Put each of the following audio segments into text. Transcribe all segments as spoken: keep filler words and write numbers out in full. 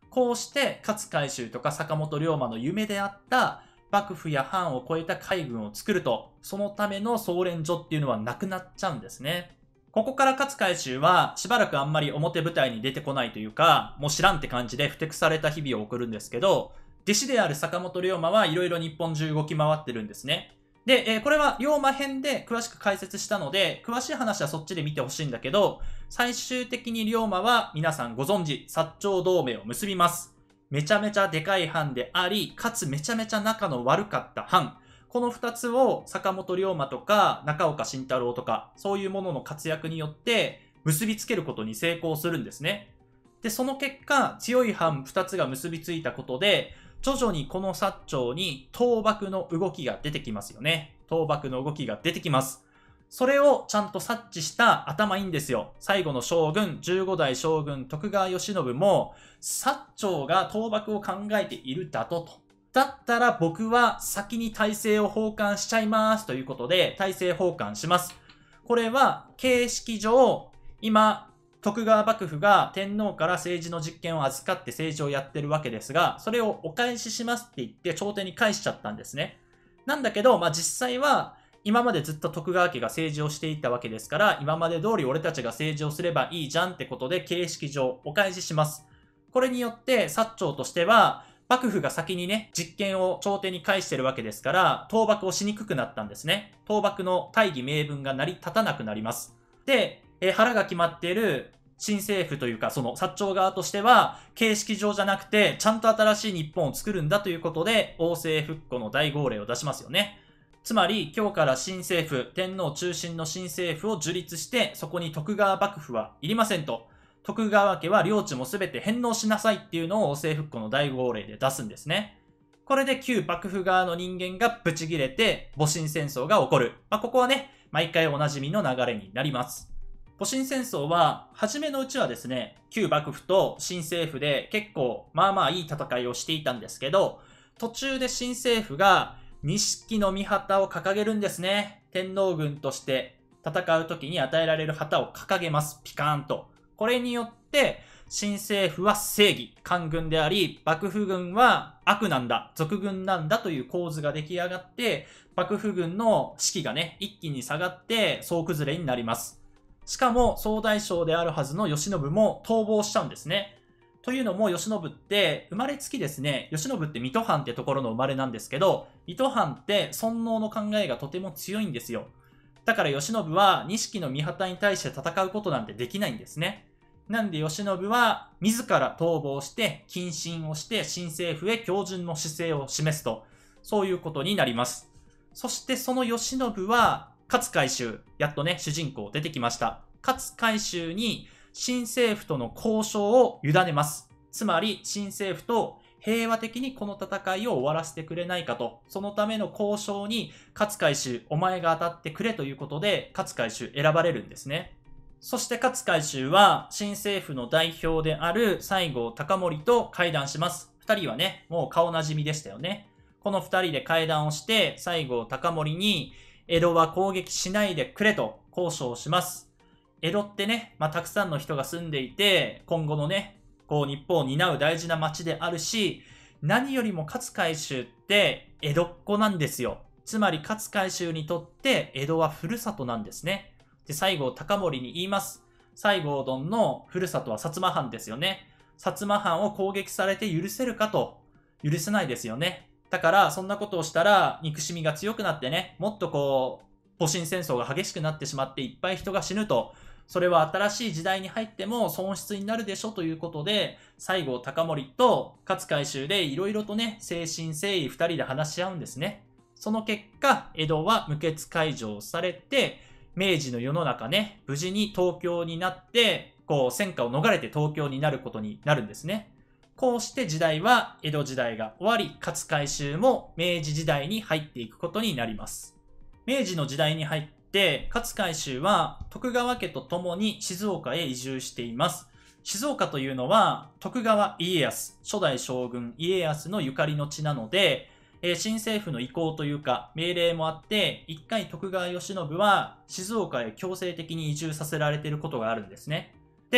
こうして勝海舟とか坂本龍馬の夢であった幕府や藩を超えた海軍を作ると、そのための総連所っていうのはなくなっちゃうんですね。ここから勝海舟はしばらくあんまり表舞台に出てこないというか、もう知らんって感じでふてくされた日々を送るんですけど、弟子である坂本龍馬はいろいろ日本中動き回ってるんですね。で、えー、これは龍馬編で詳しく解説したので、詳しい話はそっちで見てほしいんだけど、最終的に龍馬は皆さんご存知、薩長同盟を結びます。めちゃめちゃでかい藩であり、かつめちゃめちゃ仲の悪かった藩。この二つを坂本龍馬とか中岡慎太郎とか、そういうものの活躍によって結びつけることに成功するんですね。で、その結果、強い藩二つが結びついたことで、徐々にこの薩長に倒幕の動きが出てきますよね。倒幕の動きが出てきます。それをちゃんと察知した頭いいんですよ。最後の将軍、じゅうご代将軍徳川慶喜も、薩長が倒幕を考えているだとと。だったら僕は先に体制を奉還しちゃいますということで、体制奉還します。これは形式上、今、徳川幕府が天皇から政治の実権を預かって政治をやってるわけですが、それをお返ししますって言って朝廷に返しちゃったんですね。なんだけど、まあ実際は今までずっと徳川家が政治をしていたわけですから、今まで通り俺たちが政治をすればいいじゃんってことで形式上お返しします。これによって薩長としては、幕府が先にね、実権を朝廷に返してるわけですから、倒幕をしにくくなったんですね。倒幕の大義名分が成り立たなくなります。で、え腹が決まっている新政府というか、その薩長側としては、形式上じゃなくて、ちゃんと新しい日本を作るんだということで、王政復古の大号令を出しますよね。つまり、今日から新政府、天皇中心の新政府を樹立して、そこに徳川幕府はいりませんと。徳川家は領地もすべて返納しなさいっていうのを王政復古の大号令で出すんですね。これで旧幕府側の人間がブチ切れて、戊辰戦争が起こる。まあ、ここはね、毎回おなじみの流れになります。戊辰戦争は、初めのうちはですね、旧幕府と新政府で結構、まあまあいい戦いをしていたんですけど、途中で新政府が錦の御旗を掲げるんですね。天皇軍として戦う時に与えられる旗を掲げます。ピカーンと。これによって、新政府は正義、官軍であり、幕府軍は悪なんだ、賊軍なんだという構図が出来上がって、幕府軍の士気がね、一気に下がって総崩れになります。しかも、総大将であるはずの慶喜も逃亡しちゃうんですね。というのも、慶喜って生まれつきですね、慶喜って水戸藩ってところの生まれなんですけど、水戸藩って尊王の考えがとても強いんですよ。だから慶喜は錦の御旗に対して戦うことなんてできないんですね。なんで慶喜は自ら逃亡して謹慎をして新政府へ標準の姿勢を示すと、そういうことになります。そしてその慶喜は勝海舟、やっとね、主人公出てきました。勝海舟に新政府との交渉を委ねます。つまり、新政府と平和的にこの戦いを終わらせてくれないかと、そのための交渉に勝海舟、お前が当たってくれということで、勝海舟選ばれるんですね。そして勝海舟は、新政府の代表である西郷隆盛と会談します。二人はね、もう顔なじみでしたよね。この二人で会談をして、西郷隆盛に、江戸は攻撃しないでくれと交渉します。江戸ってね、まあ、たくさんの人が住んでいて、今後のね、こう日本を担う大事な町であるし、何よりも勝海舟って江戸っ子なんですよ。つまり勝海舟にとって江戸はふるさとなんですね。で、西郷隆盛に言います。西郷どんのふるさとは薩摩藩ですよね。薩摩藩を攻撃されて許せるかと。許せないですよね。だから、そんなことをしたら、憎しみが強くなってね、もっとこう、戊辰戦争が激しくなってしまっていっぱい人が死ぬと、それは新しい時代に入っても損失になるでしょということで、西郷隆盛と勝海舟でいろいろとね、誠心誠意二人で話し合うんですね。その結果、江戸は無血開城されて、明治の世の中ね、無事に東京になって、こう、戦火を逃れて東京になることになるんですね。こうして時代は江戸時代が終わり、勝海舟も明治時代に入っていくことになります。明治の時代に入って、勝海舟は徳川家と共に静岡へ移住しています。静岡というのは徳川家康、初代将軍家康のゆかりの地なので、えー、新政府の意向というか命令もあって、一回徳川慶喜は静岡へ強制的に移住させられていることがあるんですね。で、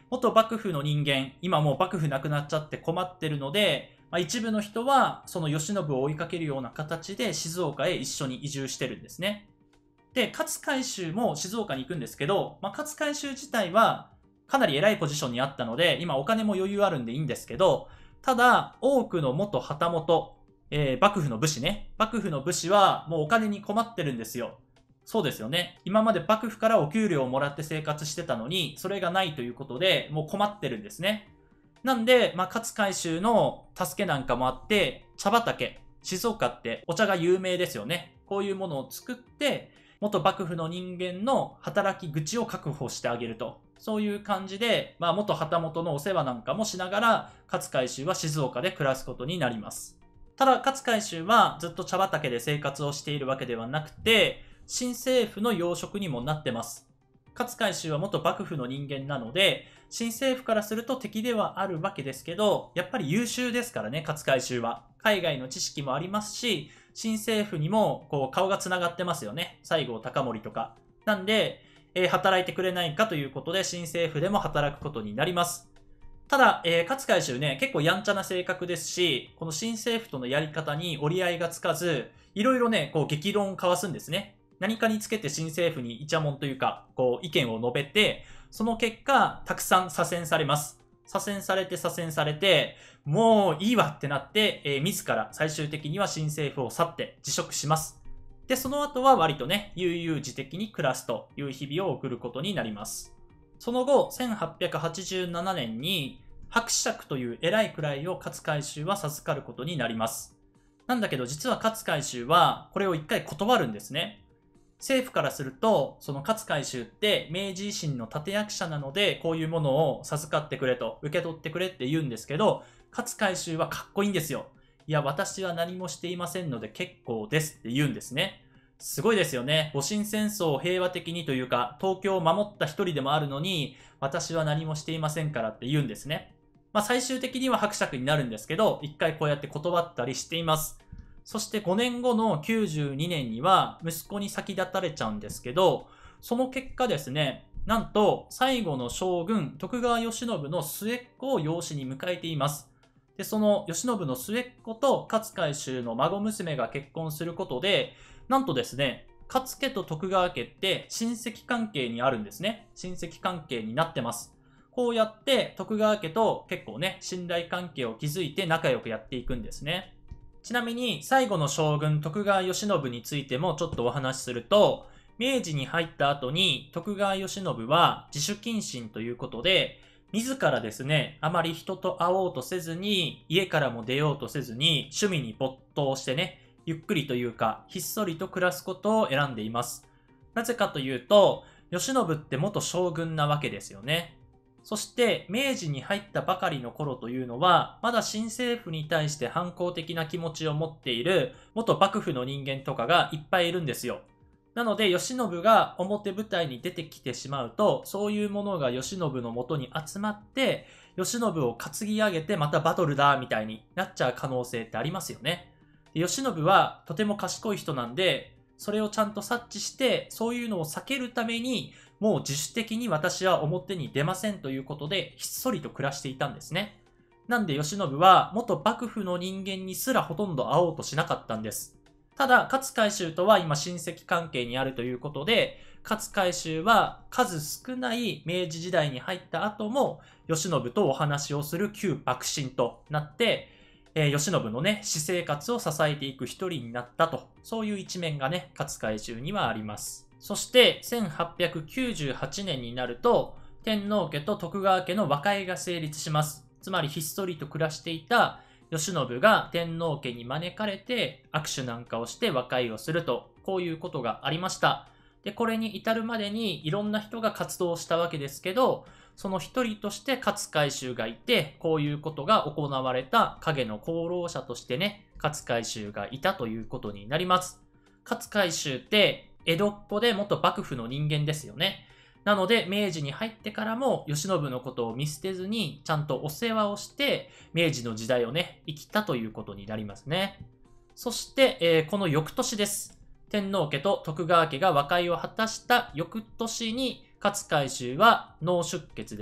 元幕府の人間、今もう幕府なくなっちゃって困ってるので、まあ、一部の人はその慶喜を追いかけるような形で静岡へ一緒に移住してるんですね。で、勝海舟も静岡に行くんですけど、まあ、勝海舟自体はかなり偉いポジションにあったので、今お金も余裕あるんでいいんですけど、ただ、多くの元旗本、えー、幕府の武士ね。幕府の武士はもうお金に困ってるんですよ。そうですよね。今まで幕府からお給料をもらって生活してたのに、それがないということで、もう困ってるんですね。なんで、まあ、勝海舟の助けなんかもあって、茶畑、静岡ってお茶が有名ですよね。こういうものを作って、元幕府の人間の働き口を確保してあげると。そういう感じで、まあ、元旗本のお世話なんかもしながら、勝海舟は静岡で暮らすことになります。ただ、勝海舟はずっと茶畑で生活をしているわけではなくて、新政府の要職にもなってます。勝海舟は元幕府の人間なので、新政府からすると敵ではあるわけですけど、やっぱり優秀ですからね、勝海舟は。海外の知識もありますし、新政府にもこう顔が繋がってますよね。西郷隆盛とか。なんで、えー、働いてくれないかということで、新政府でも働くことになります。ただ、えー、勝海舟ね、結構やんちゃな性格ですし、この新政府とのやり方に折り合いがつかず、いろいろね、こう激論を交わすんですね。何かにつけて新政府にイチャモンというか、こう意見を述べて、その結果、たくさん左遷されます。左遷されて左遷されて、もういいわってなって、えー、自ら最終的には新政府を去って辞職します。で、その後は割とね、悠々自適に暮らすという日々を送ることになります。その後、せんはっぴゃくはちじゅうななねんに、伯爵という偉い位を勝海舟は授かることになります。なんだけど実は勝海舟はこれを一回断るんですね。政府からすると、その勝海舟って明治維新の立役者なので、こういうものを授かってくれと、受け取ってくれって言うんですけど、勝海舟はかっこいいんですよ。いや、私は何もしていませんので結構ですって言うんですね。すごいですよね。戊辰戦争を平和的にというか、東京を守った一人でもあるのに、私は何もしていませんからって言うんですね。まあ最終的には伯爵になるんですけど、一回こうやって断ったりしています。そしてごねんごのきゅうじゅうにねんには息子に先立たれちゃうんですけど、その結果ですね、なんと最後の将軍徳川慶喜の末っ子を養子に迎えています。で、その慶喜の末っ子と勝海舟の孫娘が結婚することで、なんとですね、勝家と徳川家って親戚関係にあるんですね。親戚関係になってます。こうやって徳川家と結構ね、信頼関係を築いて仲良くやっていくんですね。ちなみに最後の将軍徳川慶喜についてもちょっとお話しすると、明治に入った後に徳川慶喜は自主謹慎ということで、自らですね、あまり人と会おうとせずに、家からも出ようとせずに、趣味に没頭してね、ゆっくりというか、ひっそりと暮らすことを選んでいます。なぜかというと、慶喜って元将軍なわけですよね。そして明治に入ったばかりの頃というのは、まだ新政府に対して反抗的な気持ちを持っている元幕府の人間とかがいっぱいいるんですよ。なので慶喜が表舞台に出てきてしまうと、そういうものが慶喜の元に集まって、慶喜を担ぎ上げてまたバトルだみたいになっちゃう可能性ってありますよね。で慶喜はとても賢い人なんで、それをちゃんと察知して、そういうのを避けるために、もう自主的に私は表に出ませんということで、ひっそりと暮らしていたんですね。なんで慶喜は元幕府の人間にすらほとんど会おうとしなかったんです。ただ、勝海舟とは今親戚関係にあるということで、勝海舟は数少ない明治時代に入った後も、慶喜とお話をする旧幕臣となって、えー、慶喜のね、私生活を支えていく一人になったと、そういう一面がね、勝海舟にはあります。そして、せんはっぴゃくきゅうじゅうはちねんになると、天皇家と徳川家の和解が成立します。つまり、ひっそりと暮らしていた慶喜が天皇家に招かれて、握手なんかをして和解をすると、こういうことがありました。で、これに至るまでにいろんな人が活動したわけですけど、その一人として勝海舟がいて、こういうことが行われた影の功労者としてね、勝海舟がいたということになります。勝海舟って江戸っ子で元幕府の人間ですよね。なので、明治に入ってからも慶喜のことを見捨てずに、ちゃんとお世話をして、明治の時代をね、生きたということになりますね。そして、えー、この翌年です。天皇家と徳川家が和解を果たした翌年に、勝海舟は脳出血でね、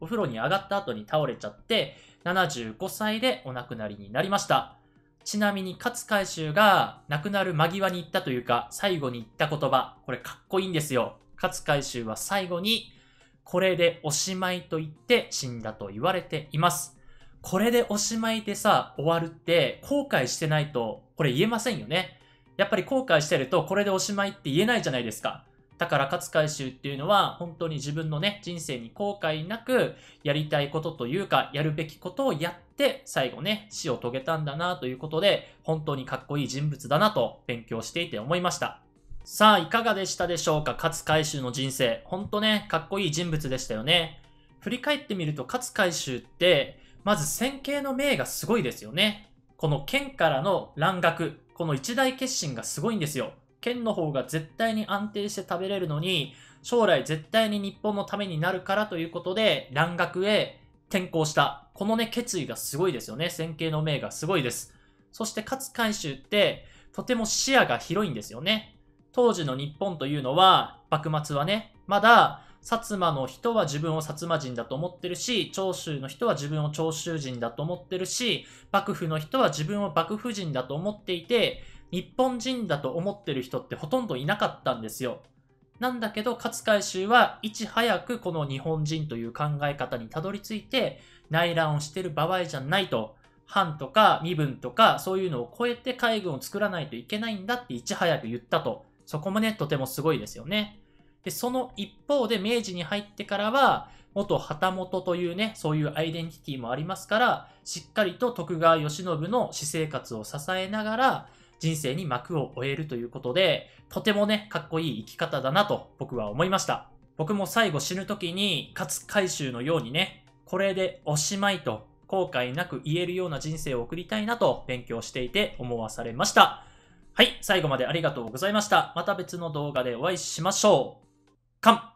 お風呂に上がった後に倒れちゃって、ななじゅうごさいでお亡くなりになりました。ちなみに勝海舟が亡くなる間際に言ったというか、最後に言った言葉、これかっこいいんですよ。勝海舟は最後に、これでおしまいと言って死んだと言われています。これでおしまいでさ、終わるって後悔してないと、これ言えませんよね。やっぱり後悔してると、これでおしまいって言えないじゃないですか。だから勝海舟っていうのは、本当に自分のね、人生に後悔なく、やりたいことというか、やるべきことをやって、最後ね、死を遂げたんだなということで、本当にかっこいい人物だなと勉強していて思いました。さあ、いかがでしたでしょうか、勝海舟の人生。ほんとね、かっこいい人物でしたよね。振り返ってみると、勝海舟って、まず線形の明がすごいですよね。この剣からの蘭学、この一大決心がすごいんですよ。剣の方が絶対に安定して食べれるのに、将来絶対に日本のためになるからということで、蘭学へ転校した。このね、決意がすごいですよね。線形の明がすごいです。そして勝海舟って、とても視野が広いんですよね。当時の日本というのは、幕末はね、まだ、薩摩の人は自分を薩摩人だと思ってるし、長州の人は自分を長州人だと思ってるし、幕府の人は自分を幕府人だと思っていて、日本人だと思ってる人ってほとんどいなかったんですよ。なんだけど、勝海舟はいち早くこの日本人という考え方にたどり着いて、内乱をしてる場合じゃないと。藩とか身分とかそういうのを超えて海軍を作らないといけないんだっていち早く言ったと。そこもね、とてもすごいですよね。で、その一方で明治に入ってからは、元旗本というね、そういうアイデンティティもありますから、しっかりと徳川慶喜の私生活を支えながら、人生に幕を終えるということで、とてもね、かっこいい生き方だなと僕は思いました。僕も最後死ぬ時に、勝海舟のようにね、これでおしまいと後悔なく言えるような人生を送りたいなと勉強していて思わされました。はい、最後までありがとうございました。また別の動画でお会いしましょう。完